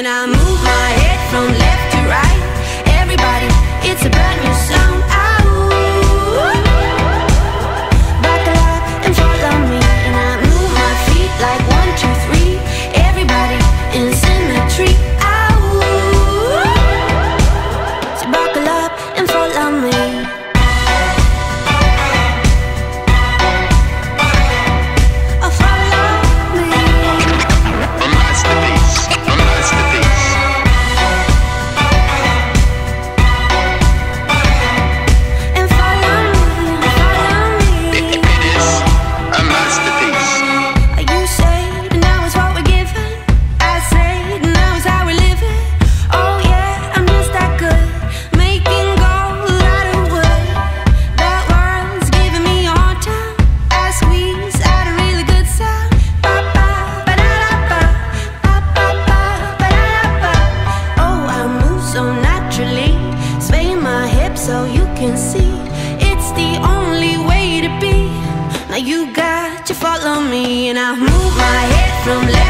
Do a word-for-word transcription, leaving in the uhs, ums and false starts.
and I move my head from left to right. Everybody, it's a brand new sound. Ow. Buckle up and follow me, and I move my feet like one, two, three. Everybody in symmetry. Ow. So buckle up and follow me. So you can see it's the only way to be. Now you got to follow me, and I move my head from left